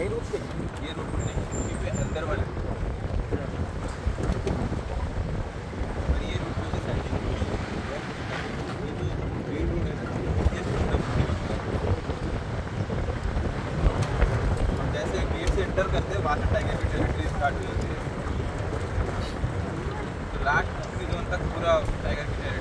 ये रूट नहीं, क्योंकि अंदर वाले और ये रूट में साइड ये जो मेन रूट है ना, ये जैसे गेट से एंटर करते हैं वहाँ से टाइगर की टेरिटरी स्टार्ट हो जाती है, तो लास्ट जोन तक पूरा टाइगर की टेरिटरी